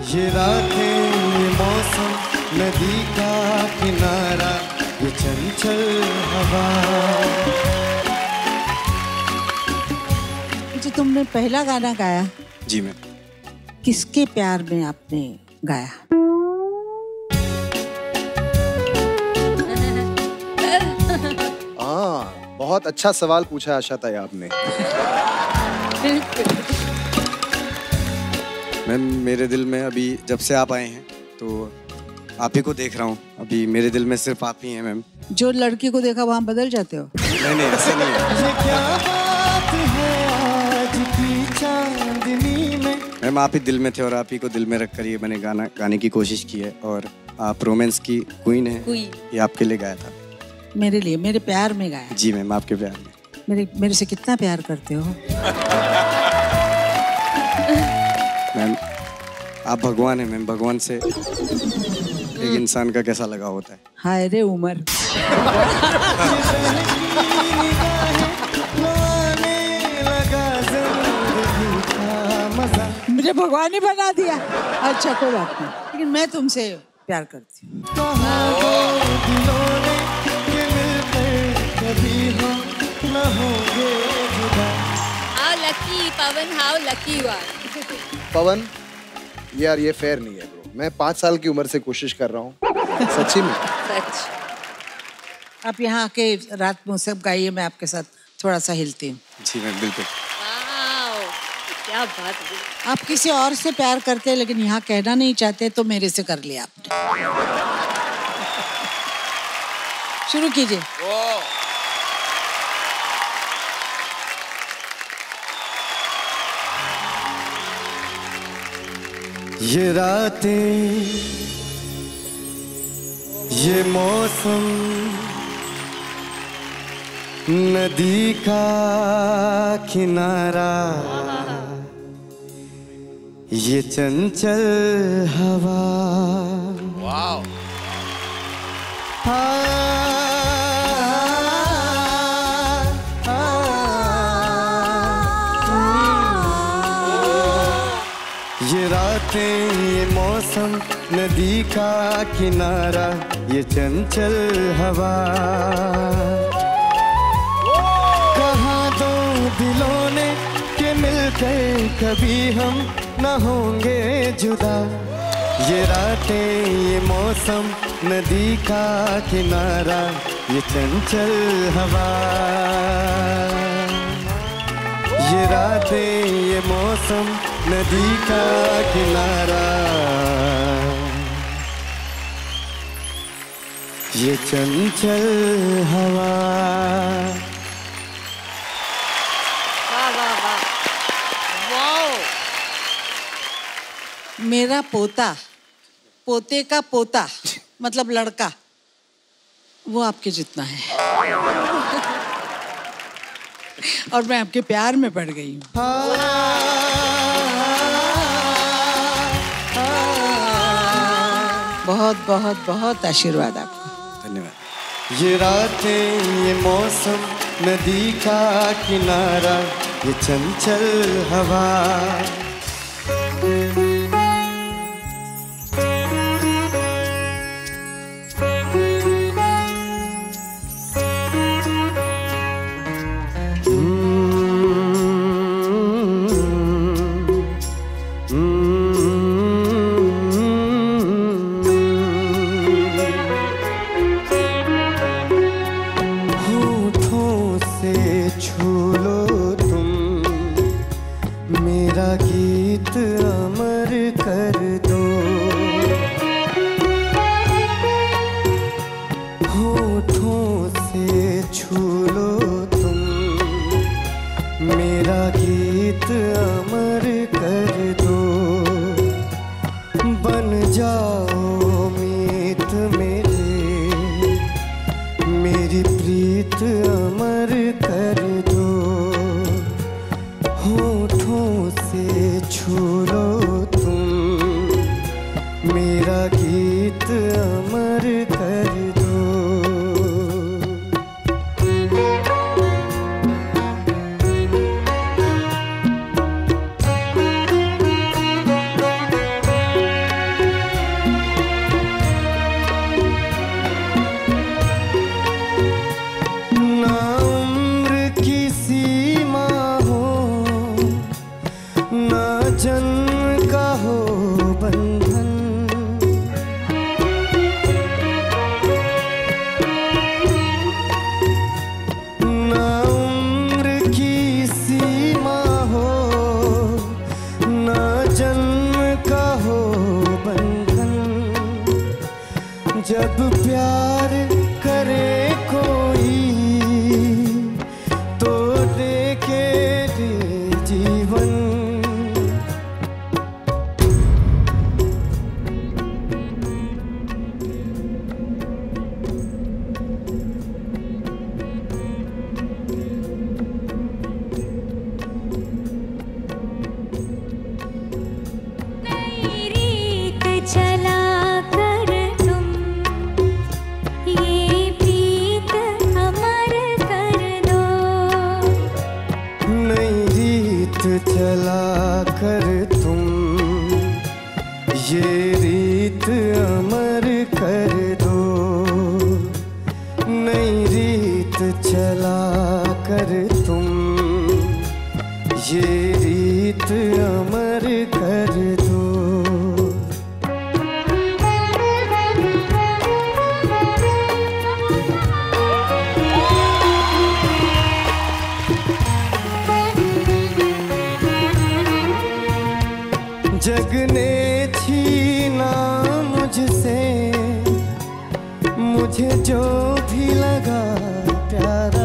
ये रातें, ये मौसम, नदी का किनारा, ये चंचल हवा। जो तुमने पहला गाना गाया, जी मैम, किसके प्यार में आपने गाया? हाँ, बहुत अच्छा सवाल पूछा आशा ताई आपने। मैम मेरे दिल में अभी जब से आप आए हैं तो आप ही को देख रहा हूँ। अभी मेरे दिल में सिर्फ आप ही हैं मैम। जो लड़की को देखा वहाँ बदल जाते हो? नहीं ऐसा नहीं है। ये क्या बात है आज की चांदनी में। मैम आप ही दिल में थे और आप ही को दिल में रख कर ये मैंने गाना गाने की कोशिश की है। और आप रोमांस की क्वीन है, ये आपके लिए गाया था। मेरे लिए, मेरे प्यार में गाया? जी मैम, आपके प्यार में। मेरे से कितना प्यार करते हो? मैम आप भगवान हैं मैम, भगवान से एक इंसान का कैसा लगा होता है। हाय रे उमर। मुझे भगवान ही बना दिया। अच्छा कोई बात नहीं, लेकिन मैं तुमसे प्यार करती हूँ। How lucky Pawan, how lucky you are. पवन, यार ये फेयर नहीं है ब्रो। मैं 5 साल की उम्र से कोशिश कर रहा हूँ, सच्ची में। सच। आप यहाँ आके रात में सब गाइए, मैं आपके साथ थोड़ा सा हिलती हूँ। जी मैम बिल्कुल। क्या बात है। आप किसी और से प्यार करते हैं लेकिन यहाँ कहना नहीं चाहते, तो मेरे से कर लिया आपने। शुरू कीजिए। ये रातें, ये मौसम, नदी का किनारा, ये चंचल हवा। वाव। ये रातें, ये मौसम, नदी का किनारा, ये चंचल हवा। कहा दो दिलों ने कि मिलकर कभी हम न होंगे जुदा। ये रातें, ये मौसम, नदी का किनारा, ये चंचल हवा। ये रातें, ये मौसम, नदी का किनारा, ये चंचल हवा। मेरा पोता, पोते का पोता मतलब लड़का, वो आपके जितना है। और मैं आपके प्यार में पड़ गई हूँ। बहुत बहुत बहुत आशीर्वाद आपको। धन्यवाद। ये रातें, ये मौसम, नदी का किनारा, ये चंचल हवा। मेरा गीत अमर कर दो, होठों से छू लो तुम, मेरा गीत अमर कर दो। बन जाओ मीत मेरे, मेरी प्रीत अमर कर दो। होठों से छू लो तुम, मेरा गीत अमर कर दो। चला कर तुम ये रीत अमर कर दो। जग ने छीना मुझसे मुझे जो भी लगा प्यारा,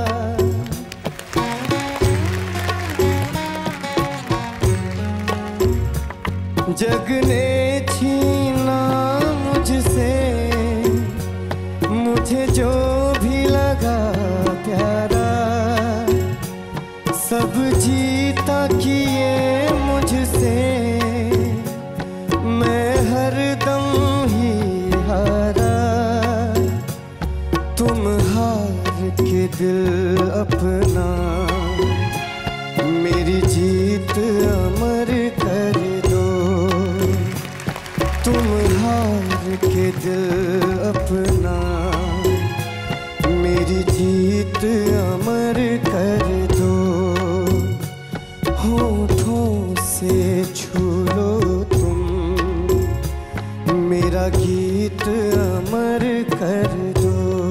जग ने छीना मुझसे मुझे जो भी लगा प्यारा, सब जीता किए मुझसे मैं हरदम ही हारा। तुम हार के दिल अपना मेरी जीत अमर कर दो। तुम हार के दिल अपना मेरी जीत अमर कर दो। होठों से छू लो तुम मेरा गीत अमर कर दो।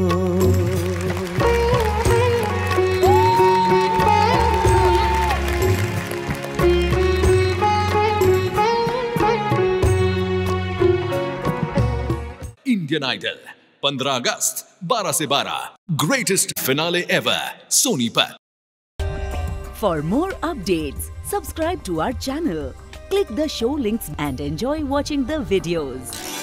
इंडियन आइडल 15 अगस्त 12 से 12 ग्रेटेस्ट फिनाले एवर सोनी पर। For more updates, subscribe to our channel, click the show links and enjoy watching the videos.